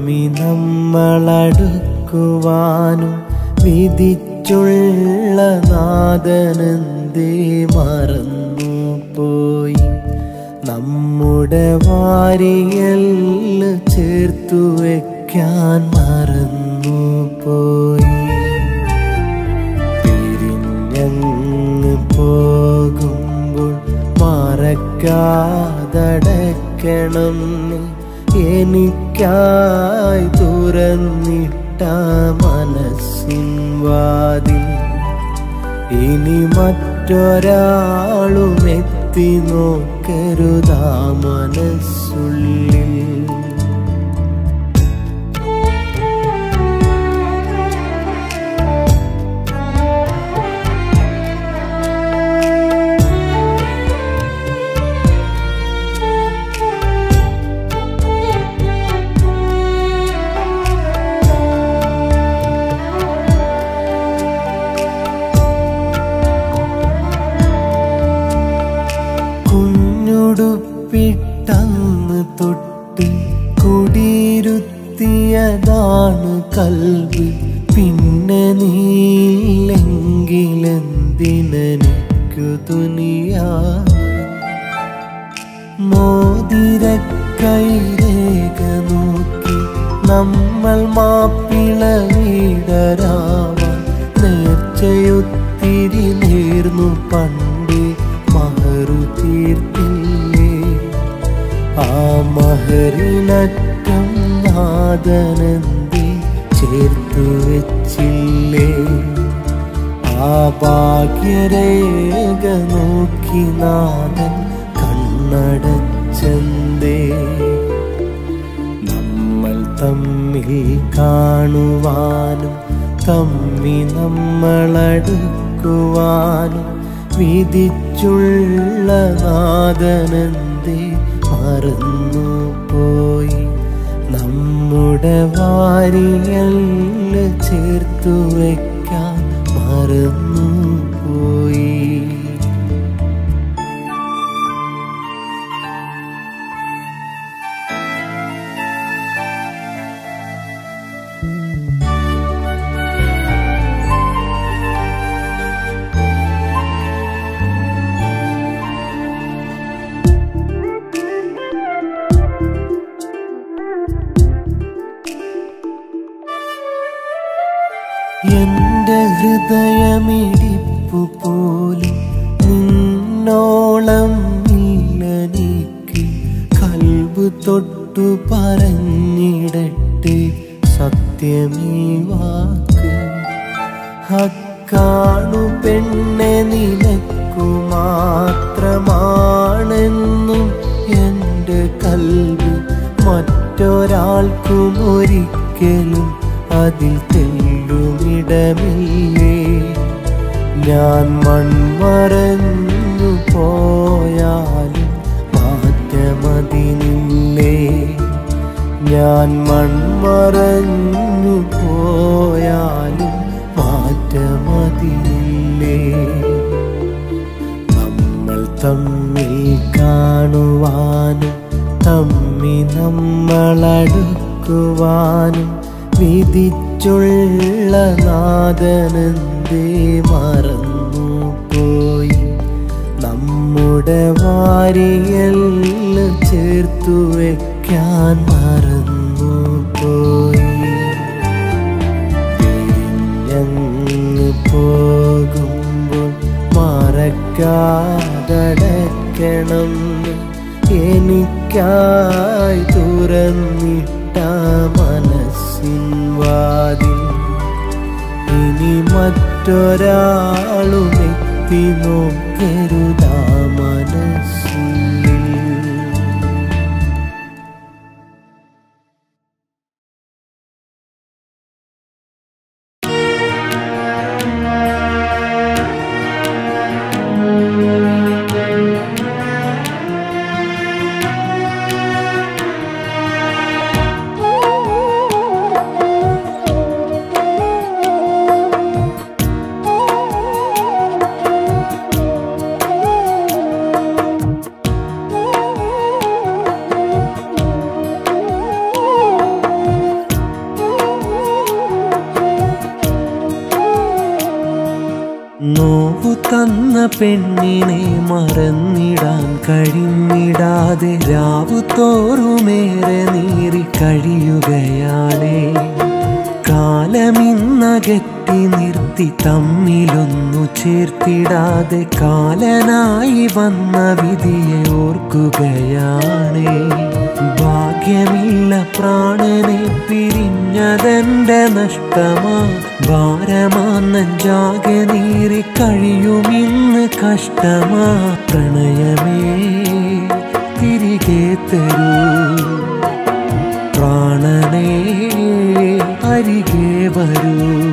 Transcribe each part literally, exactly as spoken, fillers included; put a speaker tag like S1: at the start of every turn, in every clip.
S1: തമ്മി നമ്മളടുക്കുവാനും വിധിച്ചുള്ള നാഥനെന്തേ മറന്നു പോയി? നമ്മുടെ വാരിയൽ ചേർത്തു വെക്കാൻ മറന്നു പോയി. പിരിഞ്ഞങ്ങ് പോകുമ്പോൾ മറക്കാതടക്കണം എനിക്കായി തുറന്നിട്ട മനസ്സിൻ വാതിൽ. ഇനി മറ്റൊരാളും എത്തി നോക്കരുതാ മനസ്സുള്ളിൽ. കുഞ്ഞുടുപ്പിട്ടന്ന് തൊട്ട് കുടിയിരുത്തിയതാണ് കൽബ്. പിന്നെ നീലെങ്കിലെന്തിനെനിക്കു ദുനിയാവ്? മോതിരക്കൈരേഖ നോക്കി നമ്മൾ മാപ്പിള വീടരാവാൻ നേർച്ചയൊത്തിരി നേർന്നു പണ്ട് മഹറു തീർത്തില്ലേ? ആ മഹറിനറ്റം നാഥനെന്തേ ചേർത്തു വെച്ചില്ലേ? ആ ഭാഗ്യരേഖ നോക്കി നാഥൻ കണ്ണടച്ചെന്തേ? നമ്മൾ തമ്മിൽ കാണുവാനും തമ്മി നമ്മളടുക്കുവാനും വിധിച്ചുള്ള നാഥനെന്തേ മറന്നു പോയി? നമ്മുടെ വാരിയൽ ചേർത്തു വെക്കാൻ മറന്നു പോയി. എന്റെ ഹൃദയമിടിപ്പു പോലും നിന്നോളം ഇല്ലെനിക്ക്. കൽബ് തൊട്ടു പറഞ്ഞിടട്ടെ സത്യമീ വാക്ക്. ഹക്കാണു പെണ്ണെ നിനക്കു മാത്രമാണെന്നും എന്റെ കൽബ് മറ്റൊരാൾക്കും ഒരിക്കലും അതിൽ തെല്ലുമിടമില്ലേ? ഞാൻ മൺമറഞ്ഞു പോയാലും മാറ്റമതിനില്ലേ? ഞാൻ മൺമറഞ്ഞു പോയാലും മാറ്റമതിനില്ലേ? നമ്മൾ തമ്മിൽ കാണുവാനും തമ്മി നമ്മളടുക്കുവാനും വിധിച്ചുള്ള നാഥനെന്തേ മറന്നു പോയി? നമ്മുടെ വാരിയൽ ചേർത്തു വെക്കാൻ മറന്നു പോയി. പിരിഞ്ഞങ്ങ് പോകുമ്പോൾ മറക്കാതടക്കണം എനിക്കായി തുറന്നിട്ട മനസ്സിൻ വാതിൽ. ഇനി മറ്റൊരാളും എത്തി നോക്കരുതാ മനസ്സിൽ. പെണ്ണിനെ മറന്നിടാൻ കഴിഞ്ഞിടാതെ രാവു തോറുമേറെ നീറി കഴിയുകയാണേ. കാലമിന്നകറ്റി നിർത്തി തമ്മിലൊന്നു ചേർത്തിടാതെ കാലനായി വന്ന വിധിയെ ഓർക്കുകയാണേ. ഭാഗ്യമില്ല പ്രാണനെ പിരിഞ്ഞതെന്റെ നഷ്ടമാ, ഭാരമാന്നഞ്ചാകെ നീറി കഴിയുമിന്ന് കഷ്ടമാ. പ്രണയമേ തിരികെ തരൂ, പ്രാണനേ അരികെ വരൂ.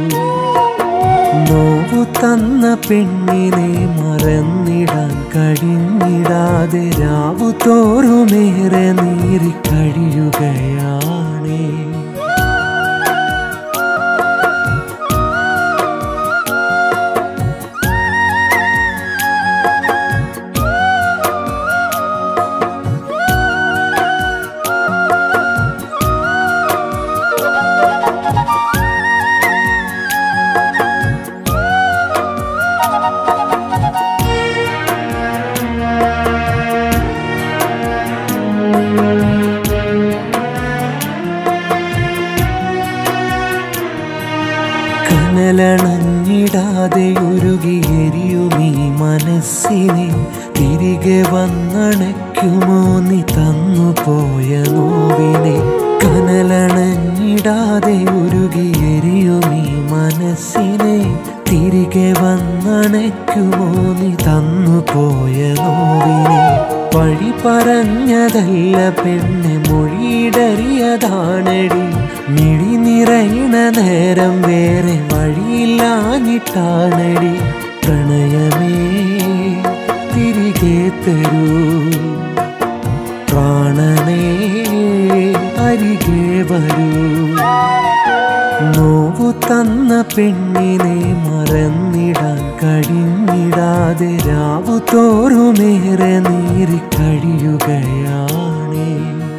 S1: നോവു തന്ന പെണ്ണിനെ മറന്നിടാൻ കഴിഞ്ഞിടാതെ രാവു തോറുമേറെ നീറി കഴിയുകയാണേ. കനലണഞ്ഞിടാതെ ഉരുകിയെരിയുമീ മനസ്സിനെ തിരികെ വന്നണയ്ക്കുമോ നീ തന്നുപോയ നോവിനെ. കനലണഞ്ഞിടാതെ ഉരുകിയെരിയുമീ മനസ്സിനെ തിരികെ വന്നണയ്ക്കുമോ നീ തന്നുപോയ നോവിനെ. വഴി പറഞ്ഞതല്ല പെണ്ണെ മൊഴിയിടറിയതാണടി, മിഴി നിറയണ നേരം വേറെ വഴിയില്ലാഞ്ഞിട്ടാണടി. പ്രണയമേ തിരികെ തരൂ, പ്രാണനേ അരികെ വരൂ. നോവു തന്ന പെണ്ണിനെ മറന്നിടാൻ കഴിഞ്ഞിടാതെ രാവു തോറുമേറെ നീറി കഴിയുകയാണേ.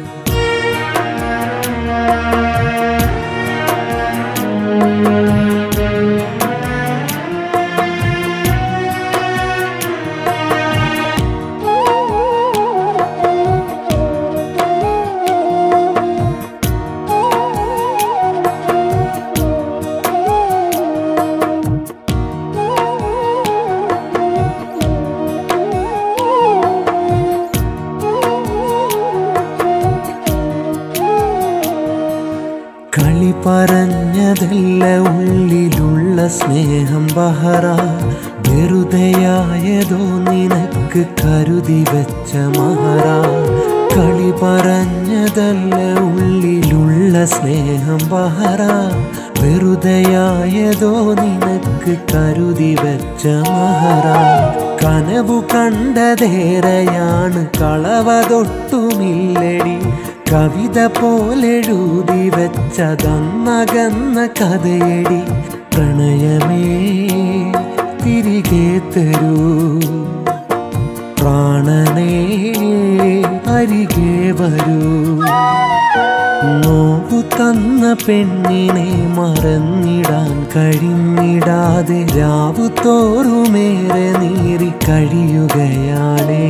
S1: കളി പറഞ്ഞതല്ല ഉള്ളിലുള്ള സ്നേഹം ബഹറ, വെറുതെയായതോ നിനക്ക് കരുതി വെച്ച മഹറ. കളി പറഞ്ഞതല്ല ഉള്ളിലുള്ള സ്നേഹം ബഹറ, വെറുതെയായതോ നിനക്ക് കരുതി വെച്ച മഹറ. കനവു കണ്ടതേറെയാണ് കളവതൊട്ടുമില്ലടി, കവിത പോലെഴുതി വെച്ചതന്നകന്ന കഥയടി. പ്രണയമേ തിരികെ തരൂ, പ്രാണനേ അരികെ വരൂ. നോവു തന്ന പെണ്ണിനെ മറന്നിടാൻ കഴിഞ്ഞിടാതെ രാവു തോറുമേറെ നീറി കഴിയുകയാണേ.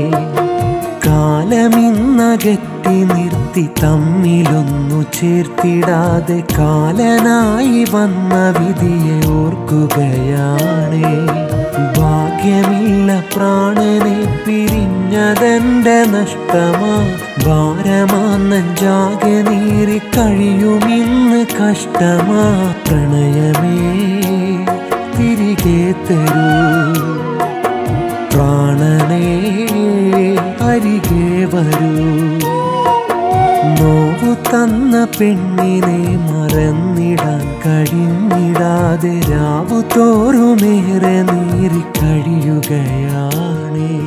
S1: കാലമിന്നകറ്റി നിർത്തി തമ്മിലൊന്നു ചേർത്തിടാതെ കാലനായി വന്ന വിധിയെ ഓർക്കുകയാണേ. ഭാഗ്യമില്ല പ്രാണനെ പിരിഞ്ഞതെന്റെ നഷ്ടമാ, ഭാരമാന്നഞ്ചാകെ നീറി കഴിയുമിന്ന് കഷ്ടമാ. പ്രണയമേ തിരികെ തരൂ, പ്രാണനേ അരികെ വരൂ. നോവു തന്ന പെണ്ണിനെ മറന്നിടാൻ കഴിഞ്ഞിടാതെ രാവു തോറുമേറെ നീറി കഴിയുകയാണേ.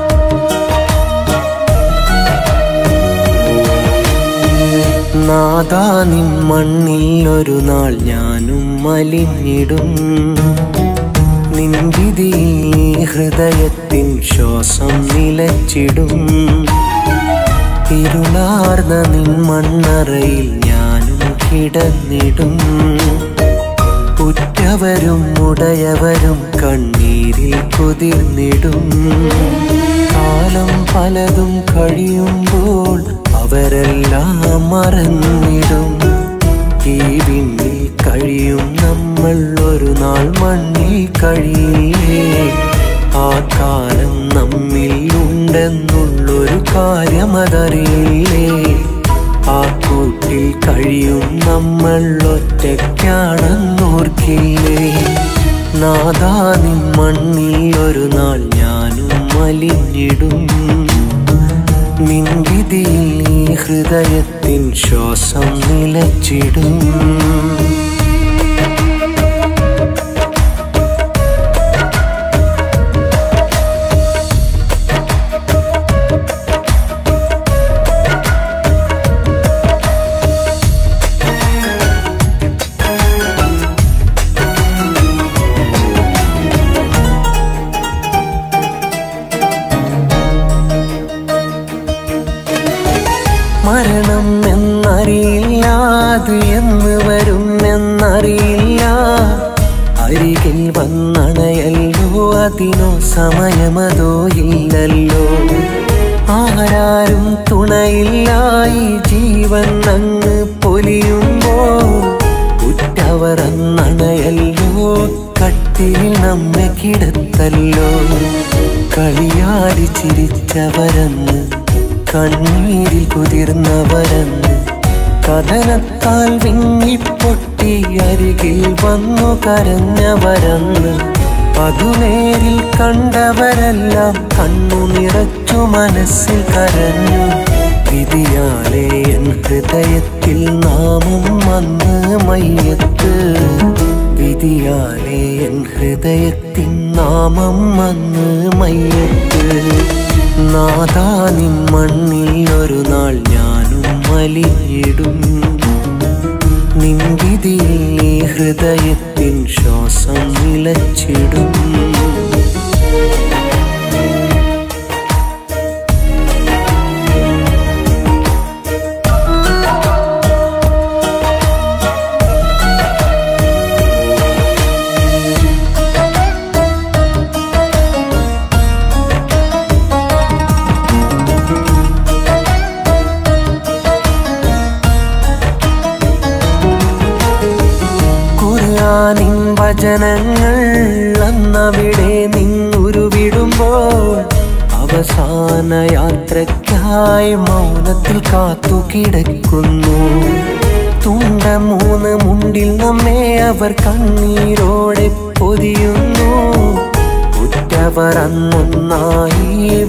S1: നാദ നാദാ നിൻ മണ്ണിൽ ഒരു നാൾ ഞാനും മലിഞ്ഞിടും. നിൻ വിധിയിൽ ഹൃദയത്തിൻ ശ്വാസം നിലച്ചിടും. ഇരുളാർന്ന നിൻ മണ്ണറയിൽ ഞാനും കിടന്നിടും. ഉറ്റവരും ഉടയവരും കണ്ണീരിൽ കുതിർന്നിടും. കാലം പലതും കഴിയുമ്പോൾ അവരെല്ലാം മറന്നിടും. ഈ വിണ്ണിൽ കഴിയും നമ്മൾ ഒരു നാൾ മണ്ണിൽ കഴിയില്ലേ. ആ കാലം നമ്മിൽ ഉണ്ടെന്നുള്ളൊരു കാര്യമതറിയില്ലേ. ആ കൂട്ടിൽ കഴിയും നമ്മൾ ഒറ്റയ്ക്കാണെന്നോർക്കില്ലേ. നാദാ നിൻ മണ്ണിൽ ഒരു നാൾ ഞാനും മലിഞ്ഞിടും. നിൻ വിധിയിൽ ഈ ഹൃദയത്തിൻ ശ്വാസം നിലച്ചിടും. മരണം എന്നറിയില്ല, അത് എന്ന് വരും എന്നറിയില്ല. അരികിൽ വന്നണയല്ലോ, അതിനോ സമയമതോ ഇല്ലല്ലോ. ആരാരും തുണയില്ല, ഈ ജീവൻ അങ്ങ് പൊലിയുമ്പോൾ. ഉറ്റവർ അന്നണയല്ലോ, കട്ടിൽ നമ്മെ കിടത്തല്ലോ. കളിയാടി ചിരിച്ചവരന്ന്, കണ്ണീരിൽ കുതിർന്നവരന്ന്, കഥനത്താൽ വിങ്ങിപ്പൊട്ടി അരികിൽ വന്നു കരഞ്ഞവരന്ന്. അതുനേരിൽ കണ്ടവരെല്ലാം കണ്ണു നിറച്ചു മനസ്സിൽ കരഞ്ഞു. വിധിയാലേ എൻ ഹൃദയത്തിൽ നാമം വന്ന് മയ്യത്ത്. വിധിയാലേ എൻ ഹൃദയത്തിൽ നാമം വന്ന് മയ്യത്ത്. നാദാ നിൻ മണ്ണിൽ ഒരു നാൾ ഞാനും മലിഞ്ഞിടും. നിൻ വിധിയിൽ ഈ ഹൃദയത്തിൻ ശ്വാസം നിലച്ചിടും. നിൻ വചനങ്ങൾ അന്നവിടെ നിന്നുരുവിടുമ്പോൾ, അവസാന യാത്രയ്ക്കായി മൗനത്തിൽ കാത്തു കിടക്കുന്നു. തുണ്ട മൂന്ന് മുണ്ടിൽ നമ്മെ അവർ കണ്ണീരോടെ പൊതിയുന്നു. ഉറ്റവർ അന്നൊന്നായി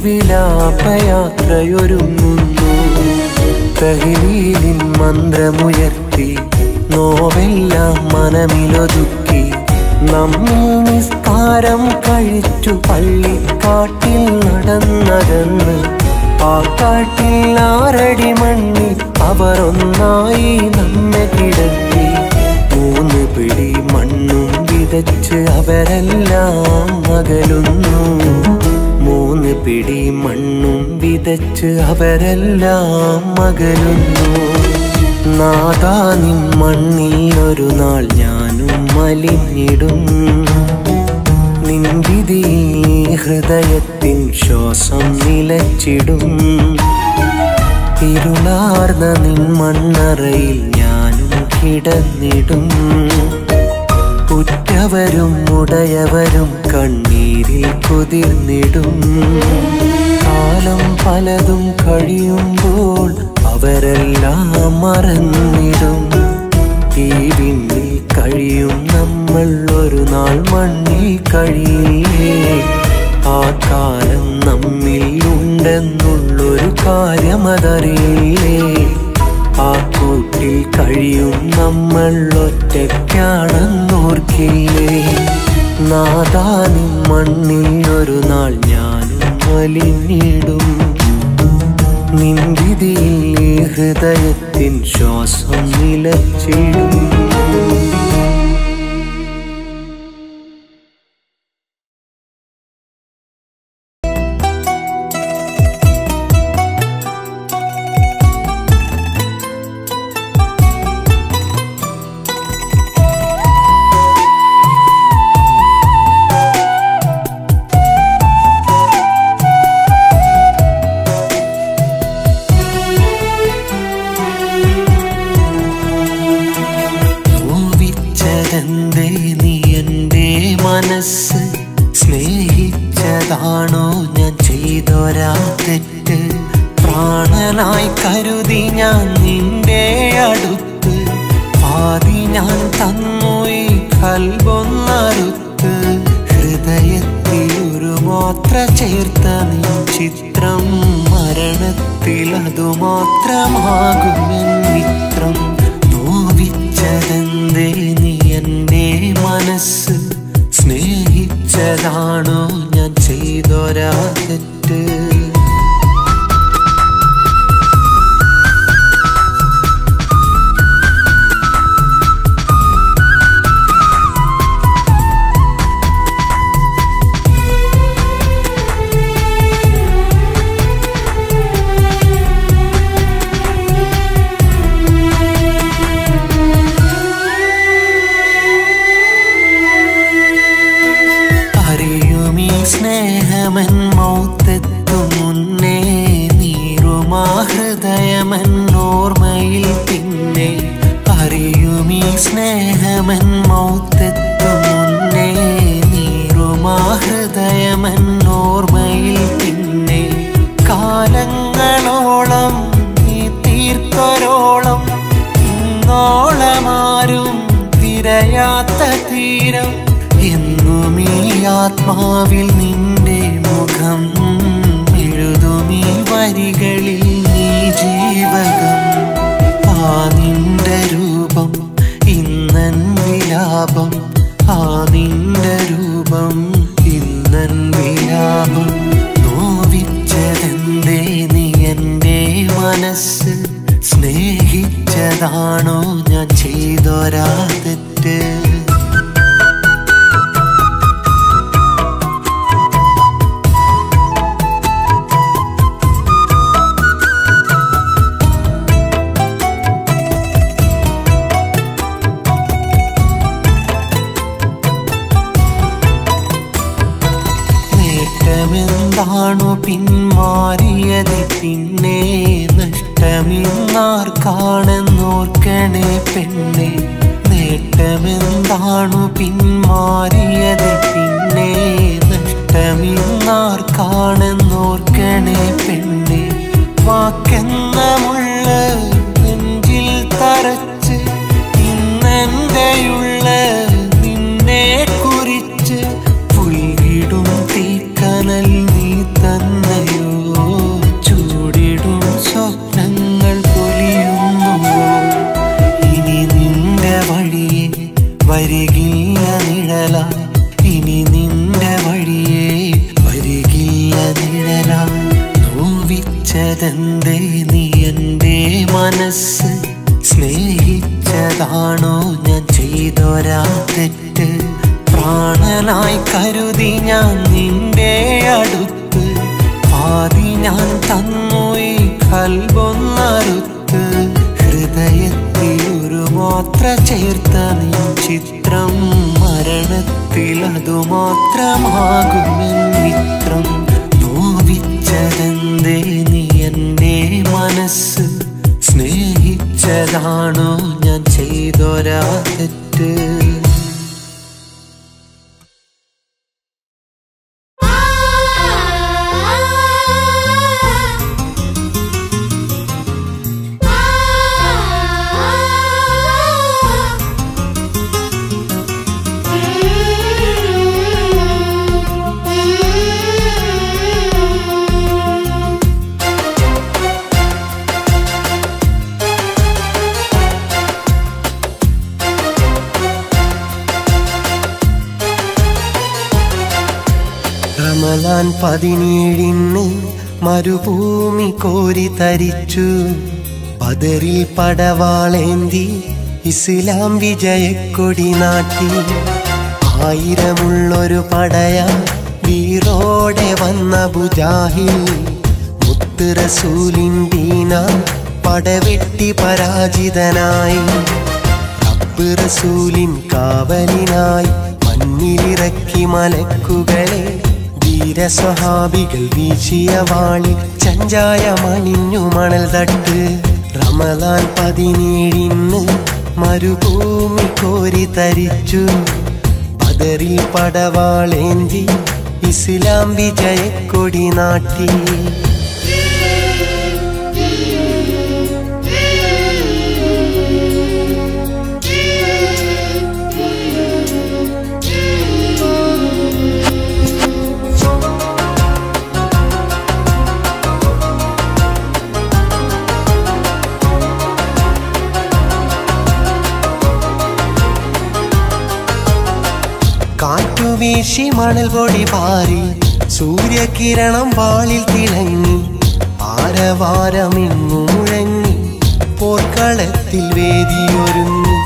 S1: വിലാപയാത്രയൊരുങ്ങുന്നു. തഹ്ലീലിൻ മന്ത്രമുയർത്തി നോവെല്ലാം മനമിലൊതുക്കി നമ്മിൽ നിസ്കാരം കഴിച്ചു പള്ളിക്കാട്ടിൽ നടന്നതെന്ന്. ആ കാട്ടിൽ ആറടി മണ്ണിൽ അവർ ഒന്നായി നമ്മെ കിടത്തി. മൂന്ന് പിടി മണ്ണും വിതച്ച് അവരെല്ലാം അകലുന്നു. മൂന്ന് പിടി മണ്ണും വിതച്ച് അവരെല്ലാം അകലുന്നു. നാദാ നിൻ മണ്ണിൽ ഒരു നാൾ ഞാനും മലിഞ്ഞിടും. നിൻ വിധിയിൽ ഹൃദയത്തിൻ ശ്വാസം നിലച്ചിടും. ഇരുളാർന്ന നിൻ മണ്ണറയിൽ ഞാനും കിടന്നിടും. ഉറ്റവരും ഉടയവരും കണ്ണീരിൽ കുതിർന്നിടും. കാലം പലതും കഴിയുമ്പോൾ അവരെല്ലാം മറന്നിടും. ഈ വിണ്ണിൽ കഴിയും നമ്മൾ ഒരു നാൾ മണ്ണിൽ കഴിയില്ലേ. ആ കാലം നമ്മിൽ ഉണ്ടെന്നുള്ളൊരു കാര്യമതറിയില്ലേ. ആ കൂട്ടിൽ കഴിയും നമ്മൾ ഒറ്റയ്ക്കാണെന്നോർക്കില്ലേ. നാദാ നിൻ മണ്ണിൽ ഒരു നാൾ ഞാനും മലിഞ്ഞിടും. നിൻവിധിയിൽ ഈ ഹൃദയത്തിൻ ശ്വാസം നിലച്ചിടും. മനസ്സ് സ്നേഹിച്ചതാണോ ഞാൻ ചെയ്തൊരാ തെറ്റ്? പ്രാണനായി കരുതി ഞാൻ നിന്റെ അടുത്ത്, പാതി ഞാൻ തന്നു ഈ കൽബൊന്നറുത്ത്. ഹൃദയത്തിൽ ഒരു മാത്ര ചേർത്ത നിൻ ചിത്രം, മരണത്തിൽ അതു മാത്രമാകുമെൻ മിത്രം. നോവിച്ചതെന്തേ നീ എൻ്റെ മനസ്സ്? സ്നേഹിച്ചതാണോ ഞാൻ ചെയ്തൊരാ തെറ്റ്? സ്നേഹമൻ മൗത്തെത്തു മുന്നേ, നീറുമാ ഹൃദയമൻ ഓർമ്മയിൽ പിന്നെ. അറിയുമീ സ്നേഹമൻ മൗത്തെത്തു മുന്നേ, നീറുമാ ഹൃദയമൻ ഓർമ്മയിൽ പിന്നെ. കാലങ്ങളോളം നീ തീർത്തൊരോളം, ഇന്നോളമാരും തിരയാത്ത തീരം. എന്നുമീ ആത്മാവിൽ നിന്റെ മുഖം, എഴുതുമീ വരികളിൽ നീ ജീവകം. ആ നിന്റെ രൂപം ഇന്നൻ വിലാപം, ആ നിന്റെ രൂപം ഇന്നൻ വിലാപം. നോവിച്ചതെന്തേ നീ എൻ്റെ മനസ്സ്? സ്നേഹിച്ചതാണോ ഞാൻ ചെയ്തൊരാ തെറ്റ്? ാണു പിന്മാറിയത് പിന്നെ? നഷ്ടമിന്നാർക്കാണെന്നോർക്കണേ പെണ്ണെ. നേട്ടമെന്താണു പിന്മാറിയത് പിന്നെ? നഷ്ടമിന്നാർക്കാണെന്നോർക്കണേ പെണ്ണെ. വാക്കെന്ന മുള്ള നെഞ്ചിൽ തറച്ച്, ഇന്നെന്റെയുള്ള നിന്നെ കുറിച്ച്. പുൽകിടും തീക്കനൽ നീ തന്നയോ, ചൂടിടും സ്വപ്നങ്ങൾ പൊലിയുന്നുവോ? ഇനി നിന്റെ വഴിയെ വരികില്ല നിഴലായി, ഇനി നിന്റെ വഴിയെ വരികില്ല നിഴലായി. നോവിച്ചതെന്തേ നീ എൻ്റെ മനസ്സ്? സ്നേഹിച്ചതാണോ ഞാൻ ചെയ്തൊരാ തെറ്റ്? പ്രാണനായി കരുതി ഞാൻ നിന്റെ അടുത്ത്, പാതി ഞാൻ തന്നു ഈ കൽബൊന്നറുത്ത്. ഹൃദയത്തിൽ ഒരു മാത്ര ചേർത്ത നിൻ ചിത്രം, മരണത്തിൽ അതു മാത്രമാകുമെൻ മിത്രം. നോവിച്ചതെന്തേ നീ എൻ്റെ മനസ്സ്? സ്നേഹിച്ചതാണോ ഞാൻ ചെയ്തൊരാ തെറ്റ്? റമളാൻ പതിനേഴിന് മരുഭൂമി കോരി തരിച്ചു. ബദറിൽ പടവാളേന്തി ഇസ്ലാം വിജയക്കൊടി നാട്ടി. ആയിരമുള്ളൊരു പടയ വീറോടെ വന്ന ബുജാഹിൽ മുത്ത് റസൂലിൻ ദീന പടവെട്ടി പരാജിതനായി. റബ്ബ് റസൂലിൻ കാവലിനായി മണ്ണിലിറക്കി മലക്കുകളെ. ധീരസ്വഹാബികൾ വീശിയ വാളിൽ ചഞ്ചായമണിഞ്ഞു മണൽ തട്ട്. റമദാൻ പതിനേഴിന് മരുഭൂമി കോരി തരിച്ചു. ബദറിൽ പടവാളേന്തി ഇസ്ലാം വിജയക്കൊടി നാട്ടി. കാറ്റുവീശി മണൽ പൊടി പാറി സൂര്യകിരണം വാളിൽ തിളങ്ങി. ആരവാരമിങ്ങു മുഴങ്ങി പോർക്കളത്തിൽ വേദിയൊരുങ്ങി.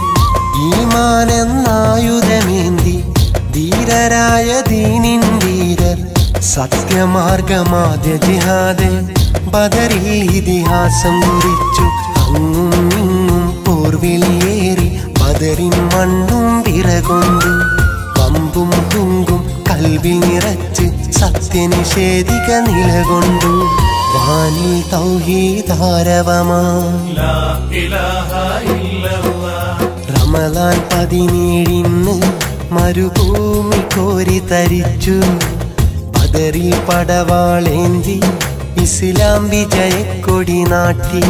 S1: ഈമാനെന്നായുധമേന്തി ധീരരായ ദീനിൻ വീരർ. സത്യമാർഗമാദ്യ ജിഹാദ് ബദറിൽ ഇതിഹാസം കുറിച്ചു. അങ്ങും ഇങ്ങും പോർവിളിയേറി ബദറിൻ മണ്ണും വിറകൊണ്ടു. പമ്പും തുങ്കും കൽവിൽ നിറച്ച് സത്യനിഷേധിക നിലകൊണ്ടു. വാനിൽ തൗഹീദാരവമായി റമദാൻ പതിനേഴിന് മരുഭൂമി കോരി തരിച്ചു. ബദറിൽ പടവാളേന്തി ഇസ്ലാം വിജയക്കൊടി നാട്ടി.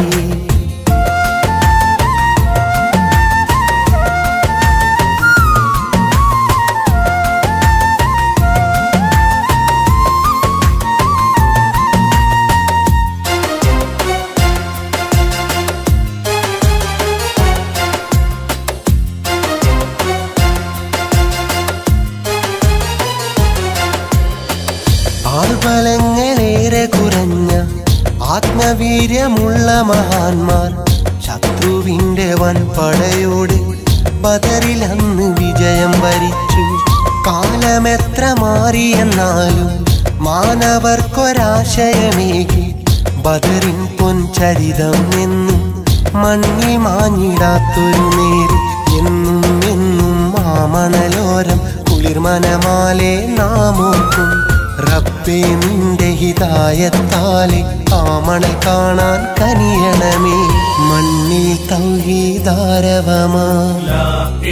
S1: ആൾബലങ്ങളേറെ കുറഞ്ഞ ആത്മവീര്യമുള്ള മഹാന്മാർ ശത്രുവിന്റെ വൻപടയോട് ബദറിൽ അന്ന് വിജയം വരിച്ചു. കാലമെത്ര മാറിയെന്നാലും മാനവർക്കൊരാശയമേകി ബദറിൻ പൊൻചരിതം എന്നും മണ്ണിൽ മാഞ്ഞിടാത്തൊരു നേര്. എന്നും എന്നും മാമണലോരം കുളിർമനമാലെ നാമോർക്കും. റബ്ബേ നിന്റെ ഹിദായത്താലെ ആ മണൽ കാണാൻ കനിയണമേ. മണ്ണിൽ തൗഹീദാരവമായി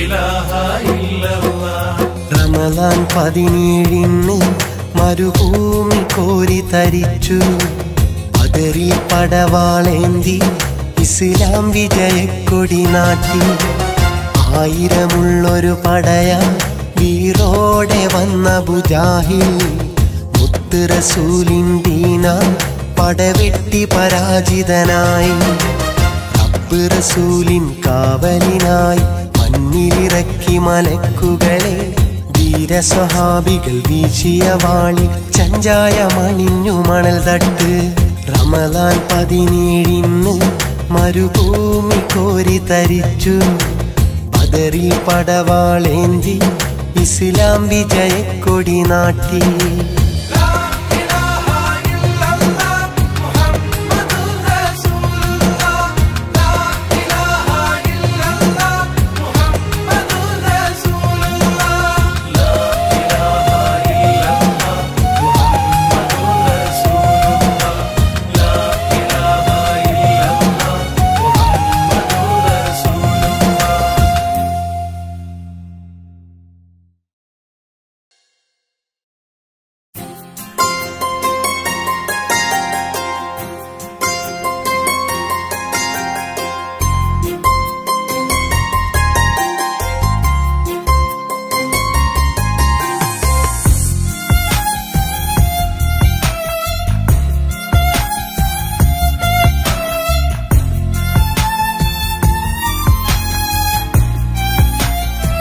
S1: റമദാൻ പതിനേഴിന് മരുഭൂമി കോരി തരിച്ചു. ബദറിൽ പടവാളേന്തി ഇസ്ലാം വിജയക്കൊടി നാട്ടി. ആയിരമുള്ളൊരു പടയ വീറോടെ വന്ന ബുജാഹിൽ മുത്ത് റസൂലിൻ ദീന പടവെട്ടി പരാജിതനായി. റബ്ബ് റസൂലിൻ കാവലിനായി മണ്ണിലിറക്കി മലക്കുകളെ. ധീരസ്വഹാബികൾ വീശിയ വാളിൽ ചഞ്ചായമണിഞ്ഞു മണൽ തട്ട്. റമദാൻ പതിനേഴിന് മരുഭൂമി കോരി തരിച്ചു. ബദറിൽ പടവാളേന്തി ഇസ്ലാം വിജയക്കൊടി നാട്ടി.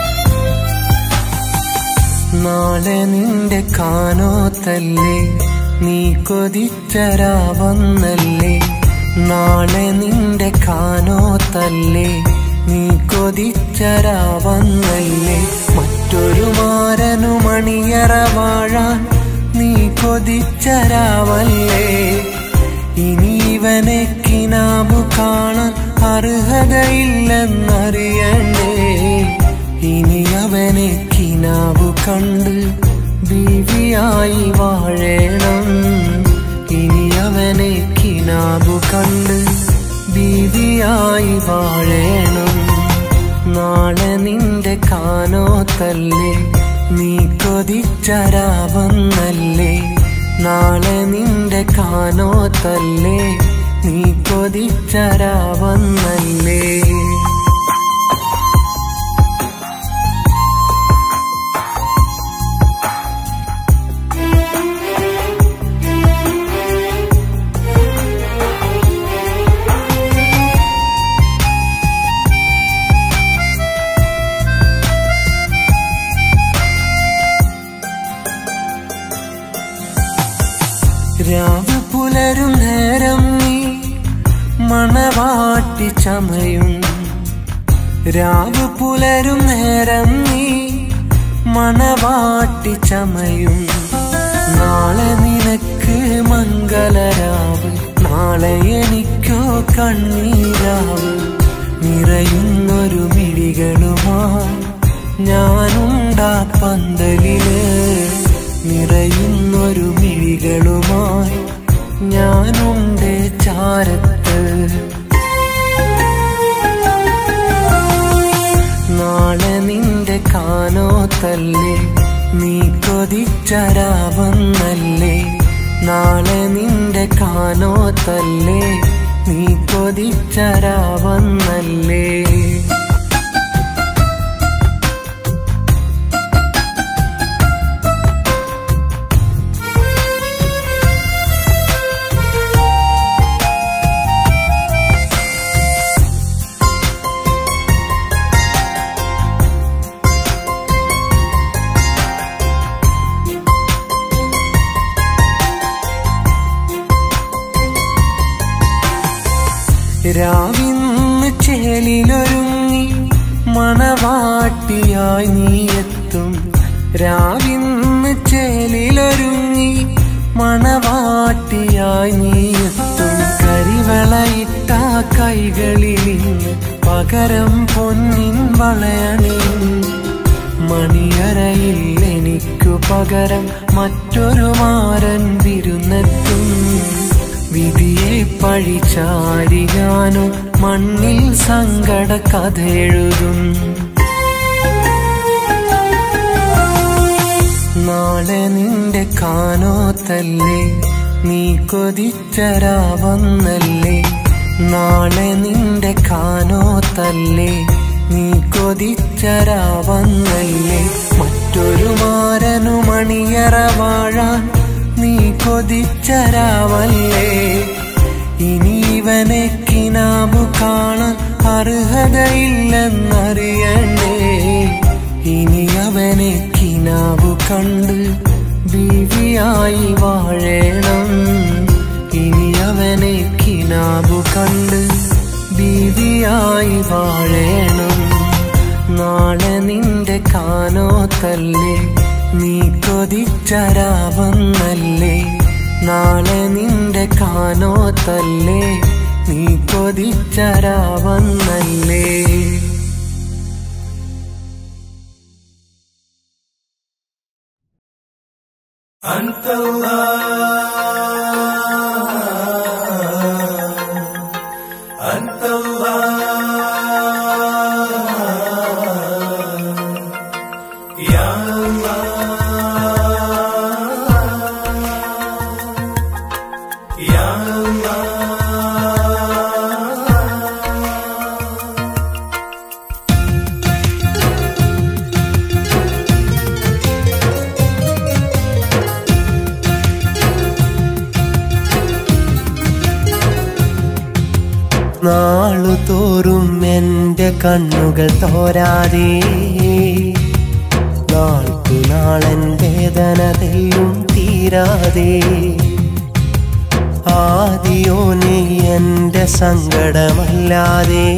S1: നാളെ നിന്റെ കാനോത്തല്ലേ നീ കൊതിച്ചരാവന്നല്ലേ നാളെ നിന്റെ കാനോത്തല്ലേ നീ കൊതിച്ചരാവന്നല്ലേ മറ്റൊരു മാരനു മണിയറ വാഴാൻ നീ കൊതിച്ചരാവല്ലേ ഇനി ഇവനെ കിനാബു കാണാൻ അർഹതയില്ലെന്നറിയണ്ടേ ഇനി അവനെ കിനാബു കണ്ട് ബീവിയായി വാഴണം ഇനി അവനെ കിനാബു കണ്ട് ബീവിയായി വാഴണം നാളെ നിന്റെ കാനോത്തല്ലേ നീ കൊതിച്ചരാവന്നല്ലേ നാളെ നിന്റെ കാനോത്തല്ലേ നീ കൊതിച്ചരാവന്നല്ലേ രാവ് പുലരും നേരം നീ മണവാട്ടി ചമയും രാവ് പുലരും നേരം നീ മണവാട്ടി ചമയും നാളെ നിനക്ക് മംഗളരാവ് നാളെ എനിക്കോ കണ്ണീരാവ് നിറയുന്നൊരു മിഴികളുമായി ഞാനുണ്ടാ പന്തലില് നിറയുന്നൊരു മിഴികളുമായി ഞാനുണ്ട് ചാരത്ത് നാളെ നിന്റെ കാനോത്തല്ലേ നീ കൊതിച്ചരാവന്നല്ലേ നാളെ നിന്റെ കാനോത്തല്ലേ നീ കൊതിച്ചരാവന്നല്ലേ രാവിന്ന് ചേലിലൊരുങ്ങി മണവാട്ടിയായി നീ എത്തും രാവിന്ന് ചേലിലൊരുങ്ങി മണവാട്ടിയായി നീ എത്തും കരിവളയിട്ട കൈകളിലിന്ന് പകരം പൊന്നിൻ വളയണിയും മണിയറയിൽ എനിക്കു പകരം മറ്റൊരു മാരൻ വിരുന്നെത്തും വിധിയെ പഴിച്ചാരി ഞാനും മണ്ണിൽ സങ്കട കഥയെഴുതും നാളെ നിന്റെ കാനോത്തല്ലേ നീ കൊതിച്ചരാവന്നല്ലേ നാളെ നിന്റെ കാനോത്തല്ലേ നീ കൊതിച്ചരാവന്നല്ലേ മറ്റൊരു മാരനു മണിയറ വാഴാൻ നീ കൊതിച്ചരാവല്ലേ ഇനി ഇവനെ കിനാബു കാണാൻ അർഹതയില്ലെന്നറിയണ്ടേ ഇനി അവനെ കിനാബു കണ്ട് ബീവിയായി വാഴണം ഇനി അവനെ കിനാബു കണ്ട് ബീവിയായി വാഴണം നാളെ നിന്റെ കാനോത്തല്ലേ നീ കൊതിച്ചരാവന്നല്ലേ നാളെ നിന്റെ കാനോത്തല്ലേ നീ കൊതിച്ചരാവന്നല്ലേ നാളുതോറും എന്റെ കണ്ണുകൾ തോരാതെ നാൾക്കു നാളൻ വേദനതയും തീരാതെ. ആദിയോ നീ എൻ്റെ സങ്കടമല്ലാതെ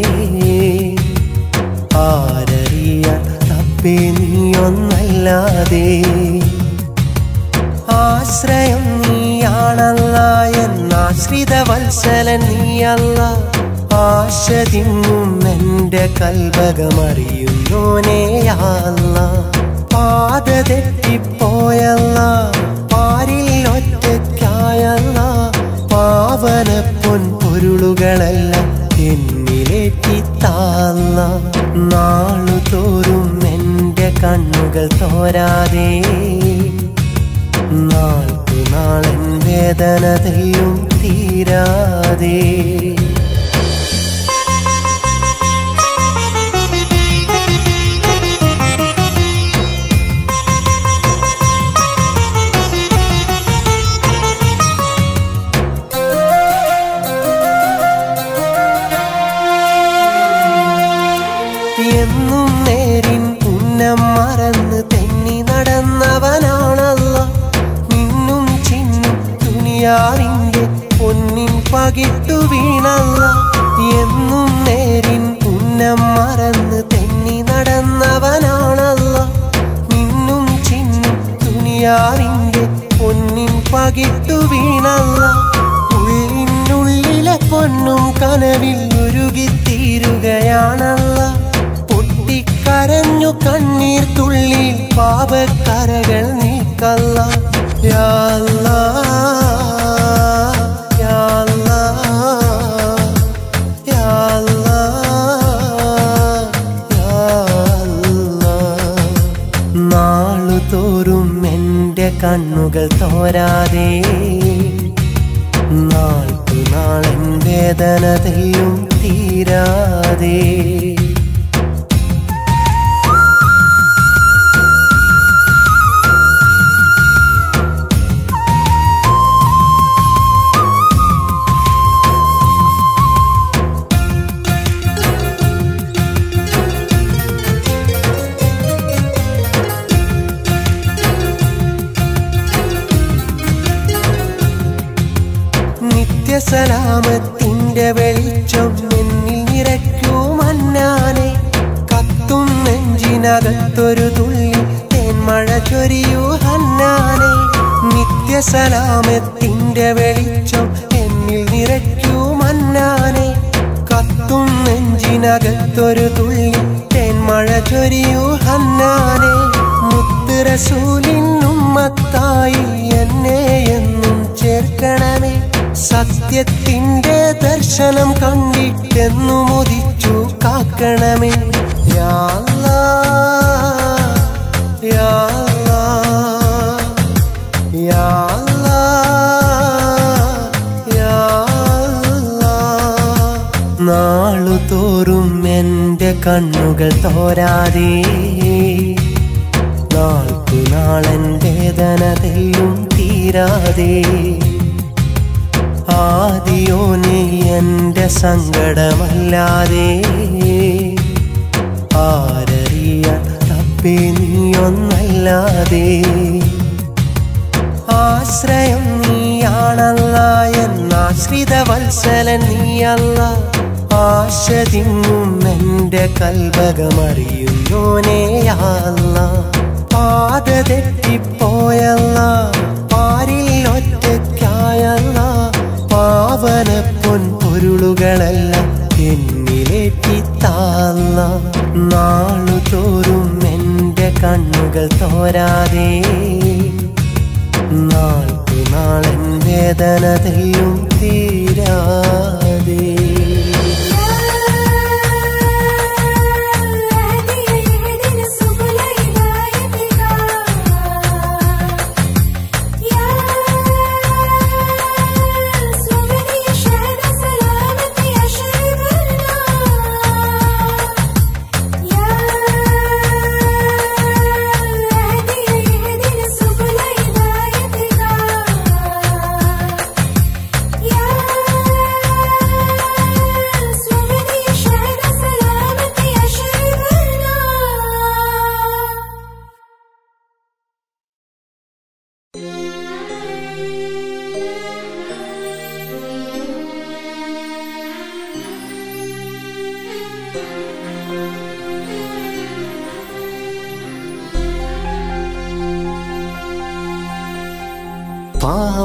S1: ആരറിയാൻ റബ്ബേ നീയൊന്നല്ലാതെ. ആശ്രയം നീയാണല്ല എന്നാശ്രിത വത്സലൻ നീയല്ല. ആശതിങ്ങും എൻ്റെ കൽബകമറിയുന്നോനെയല്ല. പാത തെറ്റിപ്പോയല്ല പാരിൽ ഒറ്റയ്ക്കായല്ല. പാവന പൊൻ പൊരുളുകളെല്ലാം എന്നിലേറ്റിത്താല്ല. നാളുതോറും എൻ്റെ കണ്ണുകൾ തോരാതെ നാൾക്കു നാളൻ വേദനതയും തീരാതെ. എന്നും നേരിൻ ഉന്നം മറന്ന് തെന്നി നടന്നവനാണല്ല. നിന്നും ചിന്നും ദുനിയാവിൻ്റെ പൊന്നിൻ പകിട്ടു വീണല്ല. എന്നും നേരിൻ ഉന്നം മറന്ന് തെന്നി നടന്നവനാണല്ല. നിന്നും ചിന്നും ദുനിയാവിൻ്റെ പൊന്നിൻ പകിട്ടു വീണല്ല. ഉള്ളിനുള്ളിലെ പൊന്നും കനവിൽ ഉരുകിത്തീരുകയാണല്ല. കരഞ്ഞു കണ്ണീർ തുള്ളി പാപക്കരകൾ നീക്കല്ല. യാ അല്ലാഹ് യാ അല്ലാഹ് യാ അല്ലാഹ് യാ അല്ലാഹ്. നാളുതോറും എൻ്റെ കണ്ണുകൾ തോരാതെ നാൾക്കു നാളൻ വേദനതയും തീരാതെ. നിത്യസലാമത്തിൻ്റെ വെളിച്ചം എന്നിൽ നിറയ്ക്കൂ മന്നാനെ. കത്തും നെഞ്ചിനകത്തൊരു തുള്ളി തേന്മഴ ചൊരിയൂ ഹന്നാനെ. നിത്യസലാമത്തിൻ്റെ വെളിച്ചം എന്നിൽ നിറയ്ക്കൂ മന്നാനെ. കത്തും നെഞ്ചിനകത്തൊരു തുള്ളി തേന്മഴ ചൊരിയൂ ഹന്നാനെ. മുത്ത് റസൂലിൻ ഉമ്മത്തായി എന്നെ എന്നും ചേർക്കണമേ. സത്യത്തിൻ്റെ ദർശനം കണ്ടിട്ടെന്നു മുദിച്ചു കാക്കണമേ. യാ അല്ലാഹ് യാ അല്ലാഹ് യാ അല്ലാഹ് യാ അല്ലാഹ്. നാളുതോറും എൻ്റെ കണ്ണുകൾ തോരാതെ നാൾക്കു നാളൻ വേദനതയും തീരാതെ. ആദിയോ നീ എൻ്റെ സങ്കടമല്ലാതെ ആരറിയാൻ റബ്ബേ നീയൊന്നല്ലാതെ. ആശ്രയം നീയാണല്ല എന്നാശ്രിത വത്സലൻ നീയല്ല. ആശതിങ്ങും എൻ്റെ കൽബകമറിയുന്നോനെയല്ല. പാത തെറ്റിപ്പോയല്ല പാരിൽ ഒറ്റയ്ക്കായല്ല. പാവന പൊൻ പൊരുളുകളെല്ലാം എന്നിലേറ്റിത്താല്ല. നാളുതോറും എൻ്റെ കണ്ണുകൾ തോരാതെ നാൾക്കു നാളൻ വേദനതയും തീരാതെ.
S2: Yeah.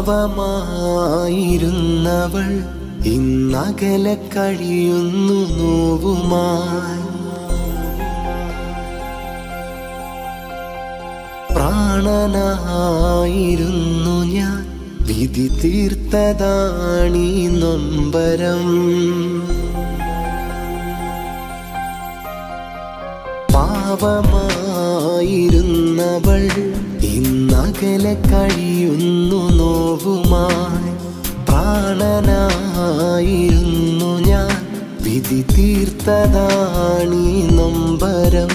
S1: പാവമായിരുന്നവൾ ഇന്നകലെ കഴിയുന്നു നോവുമായി. പ്രാണനായിരുന്നു ഞാൻ വിധി തീർത്തതാണീ നൊമ്പരം. പാവമായിരുന്നവൾ ഇന്നകലെ കഴിയുന്നു നോവുമായി. പ്രാണനായിരുന്നു ഞാൻ വിധി തീർത്തതാണീ നൊമ്പരം.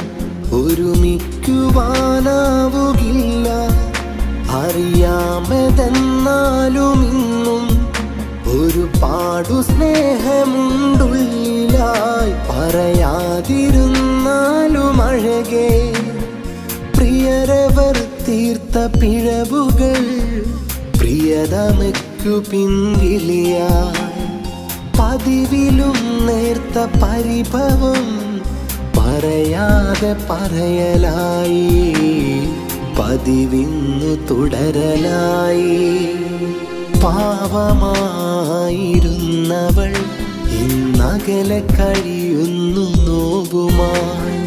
S1: ഒരുമിക്കുവാനാവുകില്ല അറിയാമെതെന്നാലും ഇന്നും ഒരു പാടു സ്നേഹമുണ്ടുള്ളിലായി. പറയാതിരുന്നാലും അഴകേ പ്രിയരവർ തീർത്ത പിഴവുകൾ പ്രിയതമയ്ക്കു പിൻവിളിയായി. പതിവിലും നേർത്ത പരിഭവം പറയാതെ പറയലായി. പതിവിന്നു തുടരലായി. പാവമായിരുന്നവൾ ഇന്നകലെ കഴിയുന്നു നോവുമായി.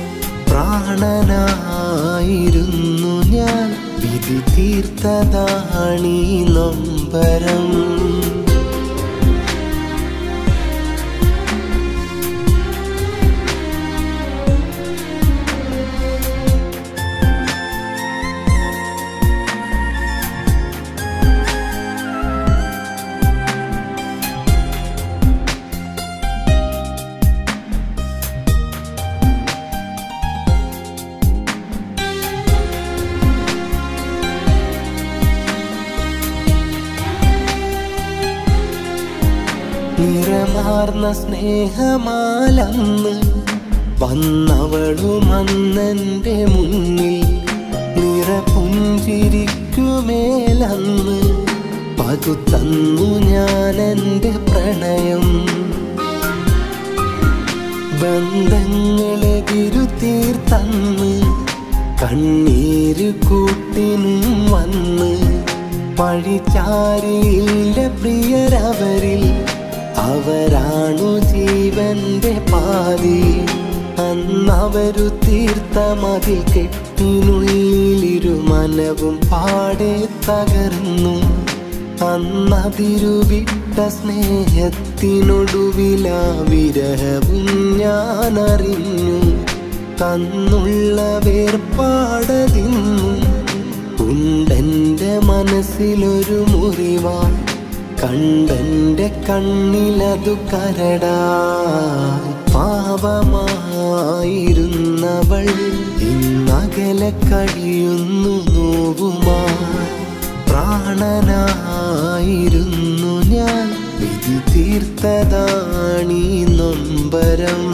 S1: പ്രാണനായിരുന്നു ഞാൻ വിധി തീർത്തതാണീ നൊമ്പരം. നിറമാർന്ന സ്നേഹമാലന്ന് വന്നവളും അന്നെൻ്റെ മുന്നിൽ. നിറപുഞ്ചിരിക്കുമേലന്ന് പകുത്തന്നു ഞാനെൻ്റെ പ്രണയം. ബന്ധങ്ങളെ തിരുത്തീർത്തന്ന് കണ്ണീര് കൂട്ടിനും വന്ന്. പഴിച്ചാരിയില്ല പ്രിയരവരിൽ അവരാണു ജീവന്റെ പാതി. അന്നവരു തീർത്ത മതിൽ കെട്ടിനുള്ളിലിരു മനവും പാടെ തകർന്നു. അന്നതിരുവിട്ട സ്നേഹത്തിനൊടുവിലാ വിരഹവും ഞാനറിഞ്ഞു. തന്നുള്ള വേർപാടതിന്നു ഉണ്ടെൻ്റെ മനസ്സിലൊരു മുറിവായി. കണ്ടെൻ്റെ കണ്ണിലതു കരടായി. പാവമായിരുന്നവൾ ഇന്നകലെ കഴിയുന്നു നോവുമായി. പ്രാണനായിരുന്നു ഞാൻ വിധി തീർത്തതാണീ നൊമ്പരം.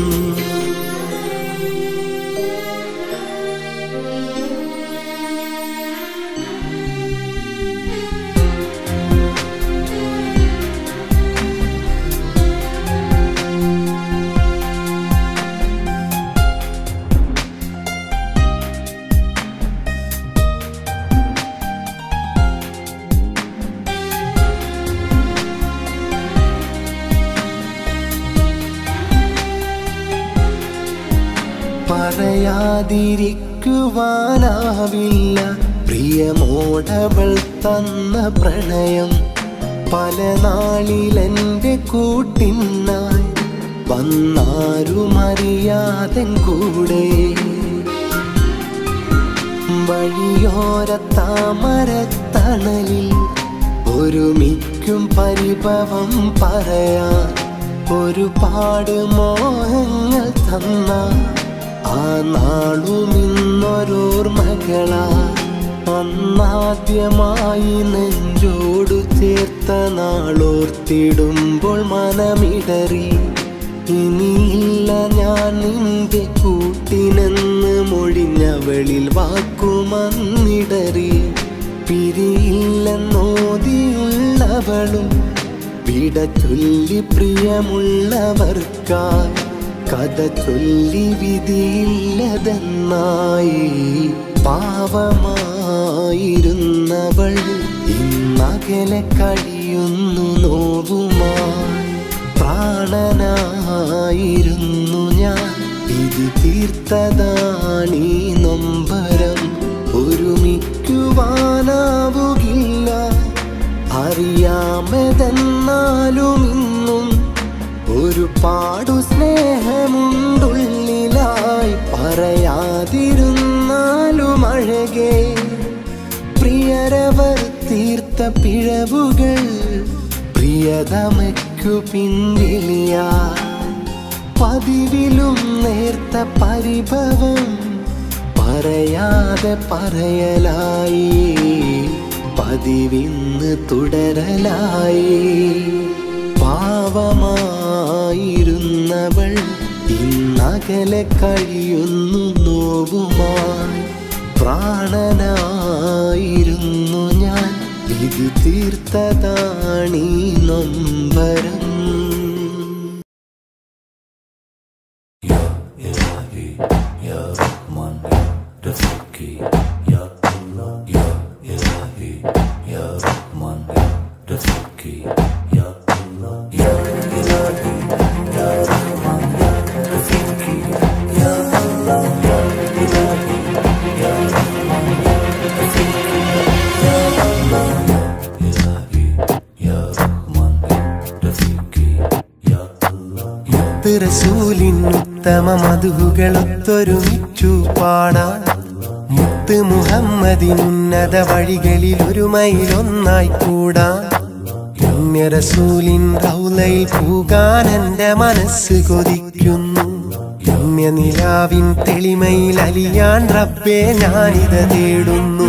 S1: പറയാതിരിക്കുവാനാവില്ല പ്രിയമോടവൾ തന്ന പ്രണയം. പല നാളിലെൻ്റെ കൂട്ടിനായി വന്നാരുമറിയാതെ കൂടെ. വഴിയോര താമരത്തണലിൽ ഒരുമിക്കും പരിഭവം പറയാൻ ഒരുപാട് മോഹങ്ങൾ തന്ന ആ നാളുമിന്നൊരോർമകളാ. അന്നാദ്യമായി നെഞ്ചോടു ചേർത്ത നാളോർത്തിടുമ്പോൾ മനമിടറി. ഇനിയില്ല ഞാൻ നിന്റെ കൂട്ടിനെന്ന് മൊഴിഞ്ഞവളിൽ വാക്കുമന്നിടറി. പിരിയില്ലെന്നോതിയുള്ളവളും വിട ചൊല്ലി പ്രിയമുള്ളവർക്കായി കഥ ചൊല്ലി വിധിയില്ലതെന്നായി. പാവമായിരുന്നവൾ ഇന്നകലെ കഴിയുന്നു നോവുമായി. പ്രാണനായിരുന്നു ഞാൻ, വിധി തീർത്തതാണീ നൊമ്പരം. ഒരുമിക്കുവാനാവുകില്ല അറിയാമെതെന്നാലും ഇന്നും ഒരുപാടു സ്നേഹമുണ്ടുള്ളിലായി. പറയാതിരുന്നാലും അഴകേ പ്രിയരവർ തീർത്ത പിഴവുകൾ പ്രിയതമയ്ക്കു പിൻവിളിയാ. പതിവിലും നേർത്ത പരിഭവം പറയാതെ പറയലായി, പതിവിന്ന് തുടരലായി. പാവമായിരുന്നവൾ ഇന്നകലെ കഴിയുന്നു നോവുമായി. പ്രാണനായിരുന്നു ഞാൻ, വിധി തീർത്തതാണീ നൊമ്പരം. റസൂലിനുത്തമ മധുകളൊത്തൊരുമിച്ചു പാടാൻ. മുത്ത് മുഹമ്മദിനുന്നത വഴികളിൽ ഒരു മൈലൊന്നായി കൂടാൻ. പുണ്യ റസൂലിൻ റൗളയിൽ പൂകാൻ എന്റെ മനസ്സ് കൊതിക്കുന്നു. പുണ്യ നിലാവിൻ തെളിമയിൽ അലിയാൻ റബ്ബേ ഞാനിത തേടുന്നു.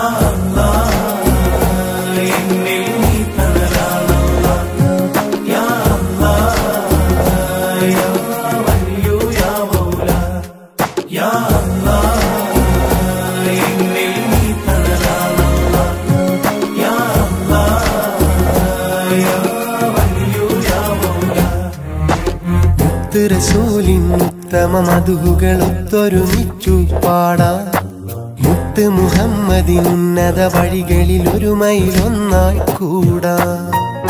S1: റസൂലിനുത്തമ മധുകളൊത്തൊരുമിച്ചു പാടാൻ. മുത്ത് മുഹമ്മദിനുന്നത വഴികളിൽ ഒരു മൈലൊന്നായി കൂടാൻ.